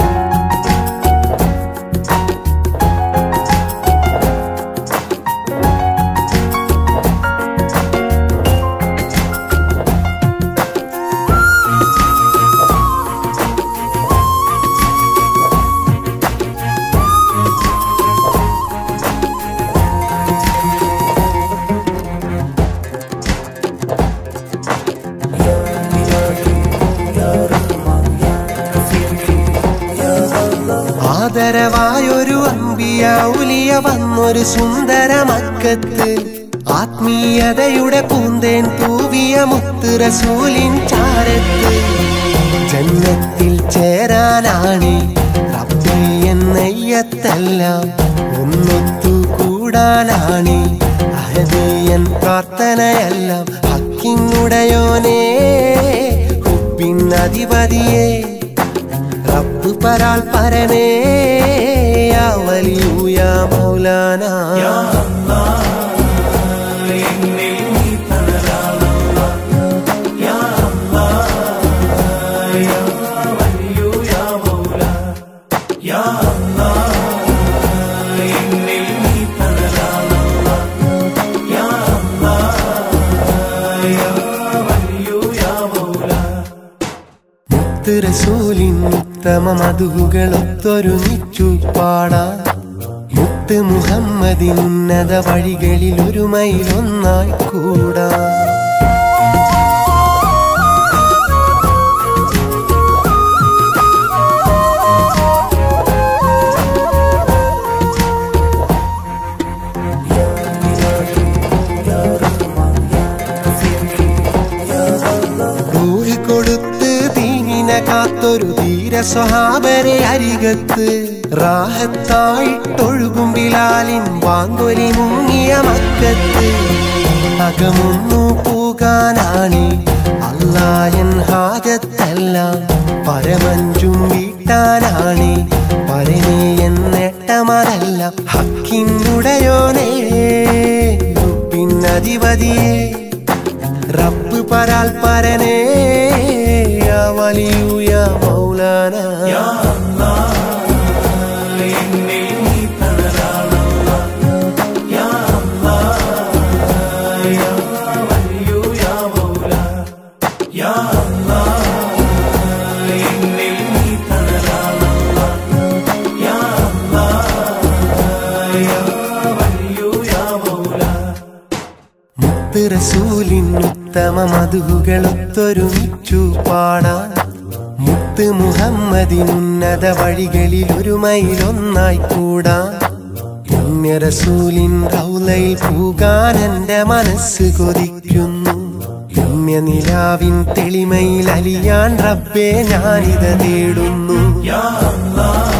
S1: ആദരവായൊരു അമ്പിയ ഔലിയ വന്നൊരു സുന്ദര മക്കത്ത്. ആത്മീയതയുടെ പൂന്തേൻ തൂവിയ മുത്ത് റസൂലിൻ ചാരത്ത്. ജന്നത്തിൽ ചേരാനാണ് റബ്ബേ എന്നയ്യത്തെല്ലാം, ഒന്നൊത്തു കൂടാനാണ് അഹദിയൻ പ്രാർത്ഥനയെല്ലാം. ഹക്കിനുടയോനേ ഹുബ്ബിൻ അധിപതിയേ റബ്ബ് പരാൽ പരനേ യാ വലിയു യാ മൗലാന. റസൂലിനുത്തമ മധുകളൊത്തൊരുമിച്ചു പാടാൻ. മുത്ത് മുഹമ്മദിനുന്നത വഴികളിൽ ഒരു മൈലൊന്നായി കൂടാൻ. കാത്തൊരു ധീര സ്വഹാബരെ അരികത്ത്. റാഹത്തായിട്ടൊഴുകും ബിലാലിൻ വാങ്കൊലി മുങ്ങിയ മക്കത്ത്. അകമൊന്നു പോകാനാണ് അല്ലാഹൻ ഹാജത്തെല്ലാം, പരമഞ്ചും വീട്ടാനാണ് പരമേയൻ നേട്ടമതെല്ലാം. ഹക്കിനുടയോനേ റബ്ബിനധിപതിയേ റബ്ബ് പരാൽ പരനേ യാ വലിയു റസൂലിൻ ഉത്തമ മധുകളൊത്തൊരുമിച്ചു പാടാൻ മുത്ത് മുഹമ്മദിൻ ഉന്നത വഴികളിൽ ഒരു മൈലൊന്നായി കൂടാൻ പുണ്യ റസൂലിൻ റൗളയിൽ പൂകാൻ എന്റെ മനസ്സ് കൊതിക്കുന്നു പുണ്യ നിലാവിൻ തെളിമയിൽ അലിയാൻ റബ്ബേ ഞാനിത് തേടുന്നു യാ അല്ലാഹ്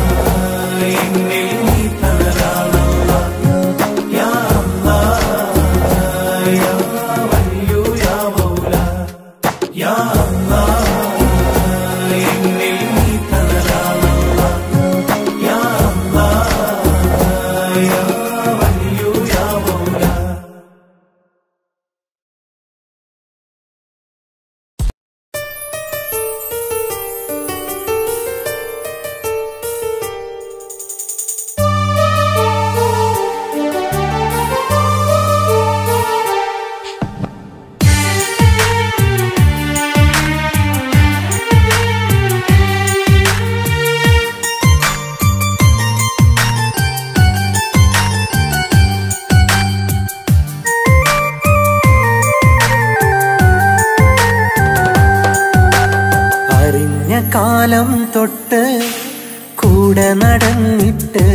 S1: കാലം തൊട്ട് കൂടെ നടന്നിട്ട്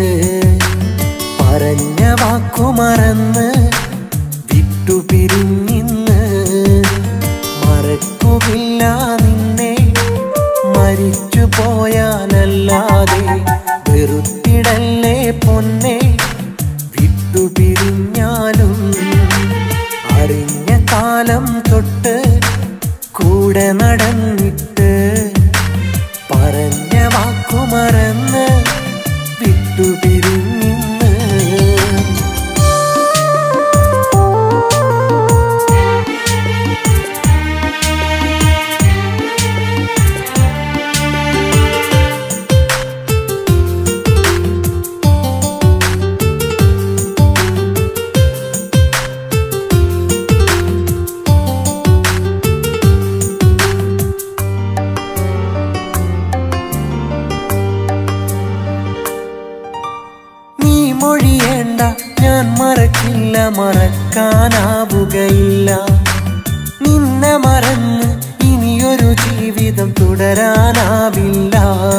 S1: പറഞ്ഞ വാക്കുമറന്ന് വിട്ടുപിരിഞ്ഞിന്ന് മറക്കുകില്ല നിന്നെ മരിച്ചു പോയാലല്ലാതെ വെറുത്തിടല്ലേ പൊന്നെ വിട്ടുപിരിഞ്ഞാലും അറിഞ്ഞ കാലം തൊട്ട് കൂടെ നടന്നിട്ട് പറഞ്ഞ വാക്കുമറന്ന് വിട്ടുപിരിഞ്ഞിന്ന് മൊഴിയേണ്ട ഞാൻ മറക്കില്ല മറക്കാനാവുകയില്ല നിന്നെ മറന്ന് ഇനിയൊരു ജീവിതം തുടരാനാവില്ല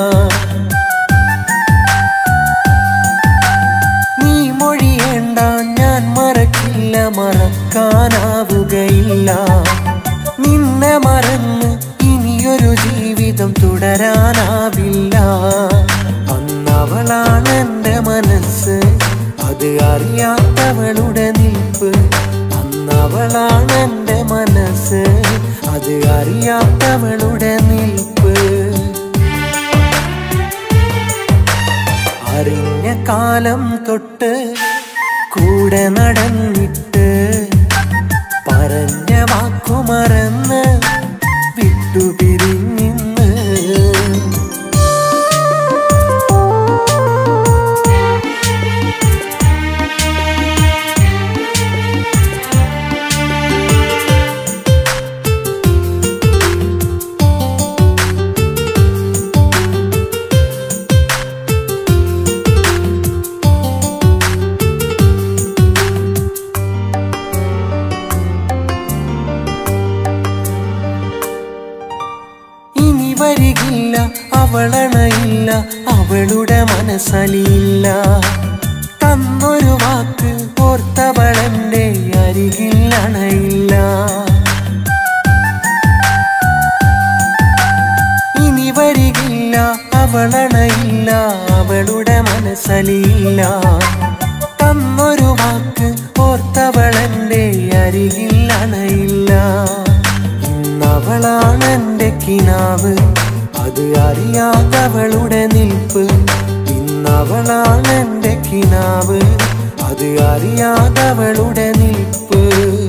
S1: നീ മൊഴിയേണ്ട ഞാൻ മറക്കില്ല മറക്കാനാവുകയില്ല നിന്നെ മറന്ന് ഇനിയൊരു ജീവിതം തുടരാനാവില്ല അന്നവളാണ് എന്റെ മനസ്സ് അത് അറിയാത്തവളുടെ നിൽപ്പ് അന്നവളാണ് എന്റെ മനസ്സ് അത് അറിയാത്തവളുടെ നിൽപ്പ് അറിഞ്ഞ കാലം തൊട്ട് കൂടെ നടന്നിട്ട് പറഞ്ഞ വാക്കുമറന്ന് വിട്ടുപിരിഞ്ഞിന്ന് വരികില്ല അവളണയില്ല അവളുടെ മനസ്സലിയില്ല തന്നൊരു വാക്ക് ഓർത്തവളെന്റെ അരികിൽ അണയില്ല ഇനി വരികില്ല അവളണയില്ല അവളുടെ മനസ്സലിയില്ല തന്നൊരു വാക്ക് ഓർത്തവളെന്റെ അരികിൽ അണയില്ല അവളാണ് എന്റെ കിനാവ് അത് അറിയാത്തവളുടെ നിൽപ്പ് ഇന്നവളാണ് എന്റെ കിനാവ് അത് അറിയാത്തവളുടെ നിൽപ്പ്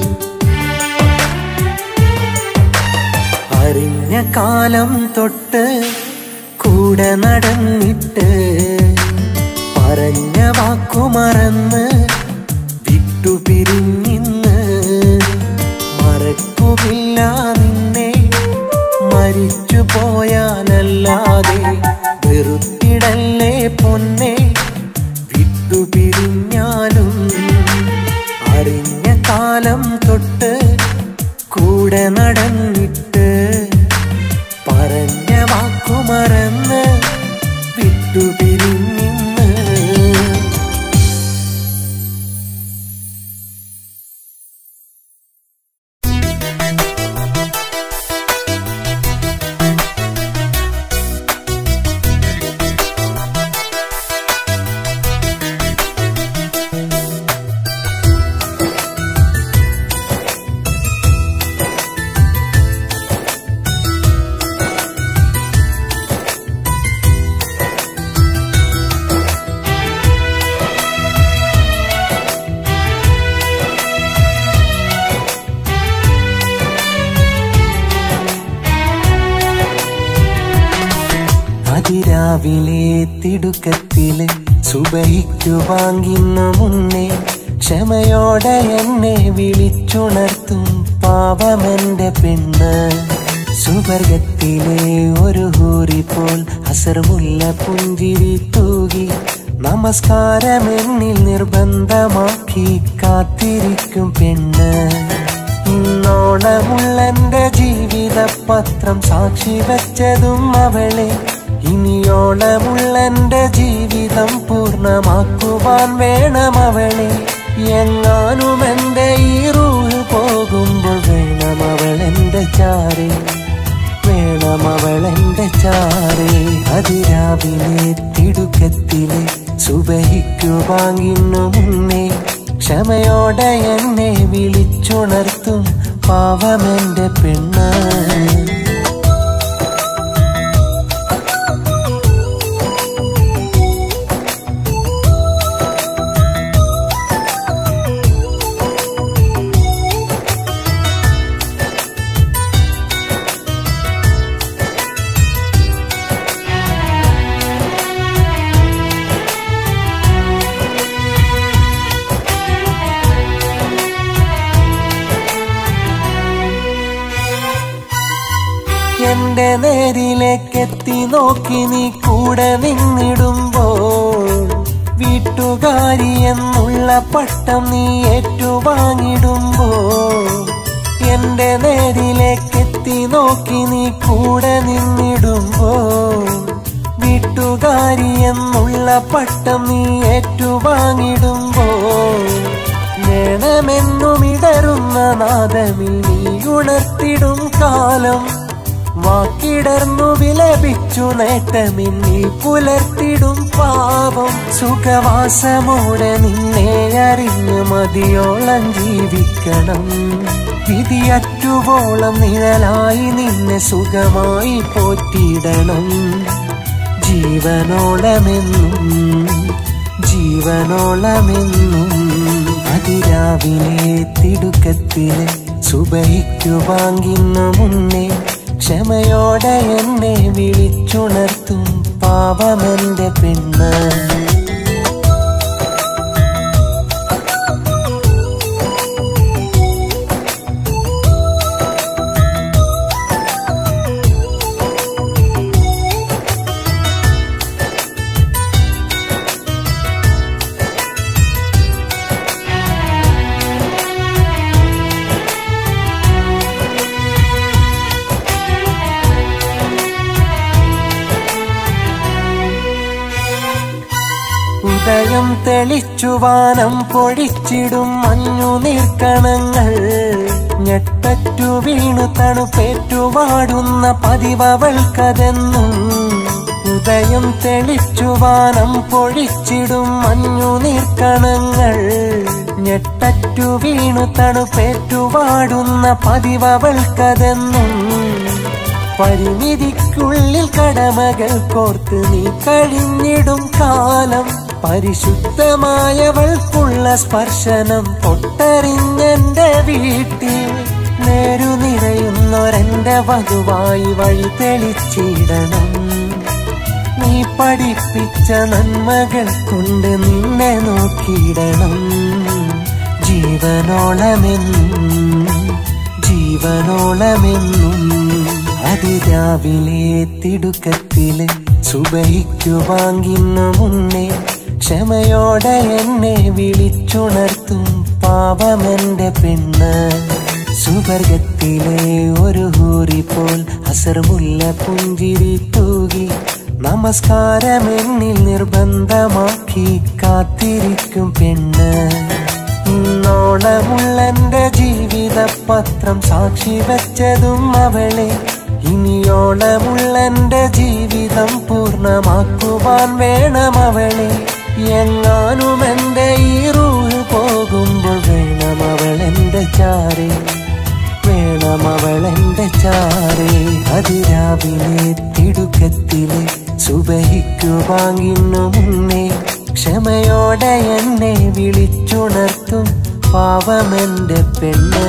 S1: അറിഞ്ഞ കാലം തൊട്ട് കൂടെ നടന്നിട്ട് പറഞ്ഞ വാക്കുമറന്ന് വിട്ടുപിരിഞ്ഞിന്ന് മറക്കുകില്ല നിന്നെ മരിച്ചു പോയാലല്ലാതെ വെറുത്തിടല്ലേ പൊന്നെ വിട്ടുപിരിഞ്ഞാലും അറിഞ്ഞ കാലം തൊട്ട് അതിരാവിലെ തിടുക്കത്തില് സുബഹിക്കു വാങ്ങിന്നു മുന്നേ ക്ഷമയോടെ എന്നെ വിളിച്ചുണർത്തും പാവമെന്റെ പെണ്ണ്. സുവർഗത്തിലെ ഒരു ഹൂറി പോൽ അസർമുല്ല പുഞ്ചിരി തൂകി നമസ്കാരമെന്നിൽ നിർബന്ധമാക്കി കാത്തിരിക്കും പെണ്ണ്. ഇന്നോളമുള്ളെന്റെ ജീവിത പത്രം സാക്ഷി വച്ചതും അവളെ. ഇനിയോളമുള്ളെന്റെ ജീവിതം പൂർണ്ണമാക്കുവാൻ വേണം അവളെ. എങ്ങാനും എന്റെ ഈ റൂഹ് പോകുമ്പോൾ വേണം അവളെന്റെ ചാരേ, വേണം അവളെന്റെ ചാരേ. അതിരാവിലെ തിടുക്കത്തിലെ സുബഹിക്കു വാങ്ങിന്നു മുന്നേ ക്ഷമയോടെ എന്നെ വിളിച്ചുണർത്തും പാവമെന്റെ പെണ്ണ്. എന്റെ നേരിലേക്കെത്തി നോക്കി നീ കൂടെ നിന്നിടുമ്പോൾ വീട്ടുകാരി എന്നുള്ള പട്ടം നീ ഏറ്റുവാങ്ങിടുമ്പോൾ. എന്റെ നേരിലേക്കെത്തി നോക്കി നീ കൂടെ നിന്നിടുമ്പോൾ വീട്ടുകാരി എന്നുള്ള പട്ടം നീ ഏറ്റുവാങ്ങിടുമ്പോൾ. വേണമെന്നുമിടറുന്ന നാദമിൽ നീ ഉണർത്തിടും കാലം. വാക്കിടർന്നു വിലപിച്ചു നേട്ടമിന്നിൽ പുലർത്തിടും പാപം. സുഖവാസമോടെ നിന്നെ അറിഞ്ഞു മതിയോളം ജീവിക്കണം. വിധിയറ്റുവോളം നിഴലായി നിന്നെ സുഖമായി പോറ്റിയിടണം. ജീവനോളമെന്നും ജീവനോളമെന്നും അതിരാവിലെ തിടുക്കത്തിലെ സുബഹിക്കു വാങ്ങിന്നു മുന്നേ ക്ഷമയോടെ എന്നെ വിളിച്ചുണർത്തും പാവമെന്റെ പെണ്ണ്. ഉദയം തെളിച്ചുവാനം പൊഴിച്ചിടും മഞ്ഞു നീർക്കണങ്ങൾ. ഞെട്ടറ്റു വീണു തണുപ്പേറ്റുവാടുന്ന പതിവവൾക്കതെന്നും. ഉദയം തെളിച്ചുവാനം പൊഴിച്ചിടും മഞ്ഞു നീർക്കണങ്ങൾ. ഞെട്ടറ്റു വീണു തണുപ്പേറ്റുവാടുന്ന പതിവവൾക്കതെന്നും. പരിമിതിക്കുള്ളിൽ കടമകൾ കോർത്ത് നീ കഴിഞ്ഞിടും കാലം. പരിശുദ്ധമായവൾക്കുള്ള സ്പർശനം തൊട്ടറിഞ്ഞെന്റെ വീട്ടിൽ നേരു നിറയുന്നൊരെന്റെ വധുവായി വഴി തെളിച്ചിടണം. നീ പഠിപ്പിച്ച നന്മകൾ കൊണ്ട് നിന്നെ നോക്കിയിടണം. ജീവനോളമെന്നും ജീവനോളമെന്നും അതിരാവിലെ തിടുക്കത്തിലെ സുബഹിക്കു വാങ്ങിന്നു മുന്നേ ക്ഷമയോടെ എന്നെ വിളിച്ചുണർത്തും പാവമെന്റെ പെണ്ണ്. സുവർഗത്തിലെ ഒരു ഹൂറി പോൽ അസർമുല്ല പുഞ്ചിരി തൂകി നമസ്കാരമെന്നിൽ നിർബന്ധമാക്കി കാത്തിരിക്കും പെണ്ണ്. ഇന്നോളമുള്ളെന്റെ ജീവിത പത്രം സാക്ഷി വച്ചതും അവളെ. ഇനിയോളമുള്ളെന്റെ ജീവിതം പൂർണ്ണമാക്കുവാൻ വേണം അവളെ. എങ്ങാനും എന്റെ ഈ റൂഹ് പോകുമ്പോൾ വേണം അവളെന്റെ ചാരേ, വേണം അവളെന്റെ ചാരേ. അതിരാവിലെ തിടുക്കത്തിലെ സുബഹിക്കു വാങ്ങിന്നു മുന്നേ ക്ഷമയോടെ എന്നെ വിളിച്ചുണർത്തും പാവമെന്റെ പെണ്ണ്.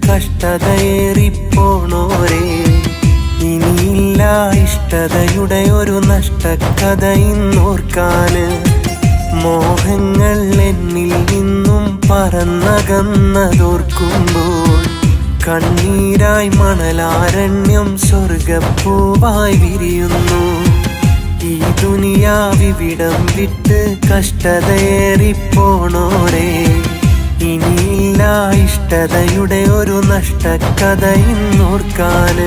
S1: കഷ്ടതയേറിപ്പോണോരേ. ഇനിയില്ല ഇഷ്ടതയുടെ ഒരു നഷ്ടക്കഥ ഇന്നോർക്കാന്. മോഹങ്ങൾ എന്നിൽ നിന്നും പറന്നകന്നതോർക്കുമ്പോൾ കണ്ണീരായി മണലാരണ്യം സ്വർഗപ്പൂവായി വിരിയുന്നു. ഈ ദുനിയാവിവിടം വിട്ട് കഷ്ടതയേറിപ്പോണോരേ. ഇനിയില്ല ഇഷ്ടതയുടെ ഒരു നഷ്ടക്കഥ ഇന്നോർക്കാന്.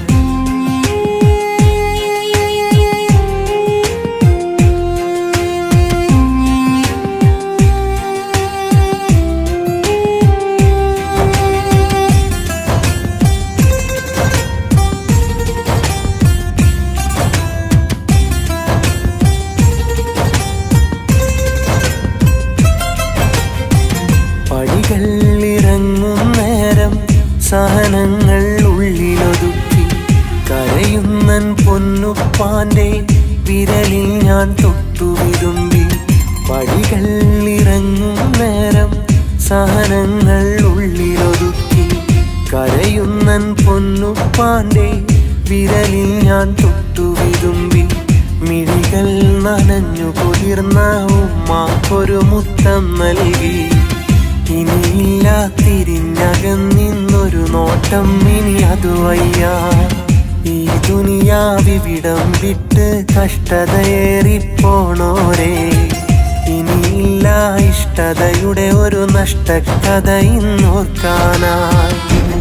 S1: പടികളിറങ്ങും നേരം സഹനങ്ങൾ ഉള്ളിലൊതുക്കി കരയുന്നൻ പൊന്നുപ്പാന്റെ വിരലിൽ ഞാൻ തൊട്ടു വിതുമ്പി. പടികളിറങ്ങും നേരം സഹനങ്ങൾ ഉള്ളിലൊതുക്കി കരയുന്നൻ പൊന്നുപ്പാന്റെ വിരലിൽ ഞാൻ തൊട്ടു വിതുമ്പി. മിഴികൾ നനഞ്ഞു കുതിർന്ന ഉമ്മാക്കൊരു മുത്തം നൽകി. ഇനിയില്ല തിരിഞ്ഞകന്നിന്നൊരു നോട്ടം ഇനി അതു വയ്യ. ഈ ദുനിയാവിവിടം വിട്ട് കഷ്ടതയേറിപ്പോണോരേ. ഇനിയില്ല ഇഷ്ടതയുടെ ഒരു നഷ്ടക്കഥ ഇന്നോർക്കാനായി.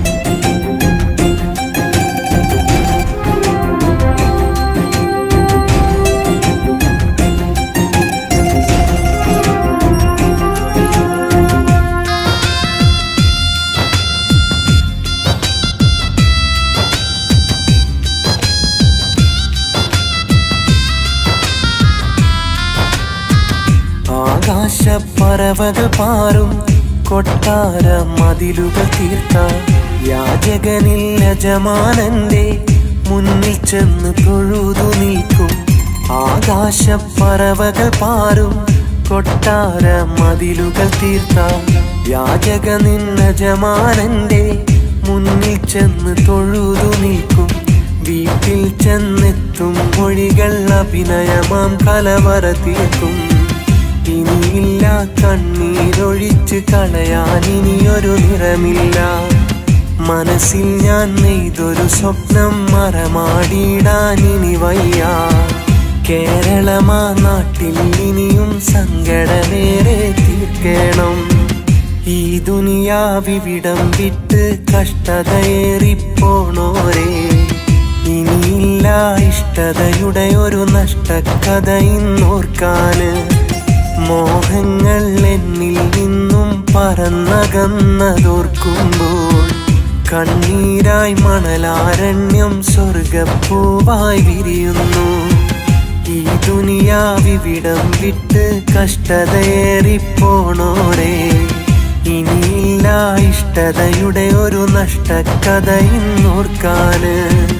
S1: ആകാശപ്പറവകൾ പാറും കൊട്ടാര മതിലുകൾ തീർത്ത യാചകനിൽ യജമാനന്റെ മുന്നിൽ ചെന്ന് തൊഴുതു നിൽക്കും. ആകാശപ്പറവകൾ പാറും കൊട്ടാര മതിലുകൾ തീർത്ത യാചകനിൽ യജമാനന്റെ മുന്നിൽ ചെന്ന് തൊഴുതു നിൽക്കും. വീട്ടിൽ ചെന്നെത്തും മൊഴികൾ അഭിനയമാം കലവറ തീർക്കും. ഇനിയില്ല കണ്ണീരൊഴിച്ച് കളയാൻ ഇനിയൊരു നിറമില്ല. മനസ്സിൽ ഞാൻ നെയ്തൊരു സ്വപ്നം മറമാടിയിടാൻ ഇനി വയ്യ. കേരളമാ നാട്ടിൽ ഇനിയും സങ്കടമേറെ തീർക്കണം. ഈ ദുനിയാവിവിടം വിട്ട് കഷ്ടതയേറിപ്പോണോരേ. ഇനിയില്ല ഇഷ്ടതയുടെ ഒരു നഷ്ടക്കഥ ഇന്നോർക്കാന്. മോഹങ്ങൾ എന്നിൽ നിന്നും പറന്നകന്നതോർക്കുമ്പോൾ കണ്ണീരായി മണലാരണ്യം സ്വർഗപ്പൂവായി വിരിയുന്നു. ഈ ദുനിയാവിവിടം വിട്ട് കഷ്ടതയേറിപ്പോണോരേ. ഇനിയില്ല ഇഷ്ടതയുടെ ഒരു നഷ്ടക്കഥ ഇന്നോർക്കാന്.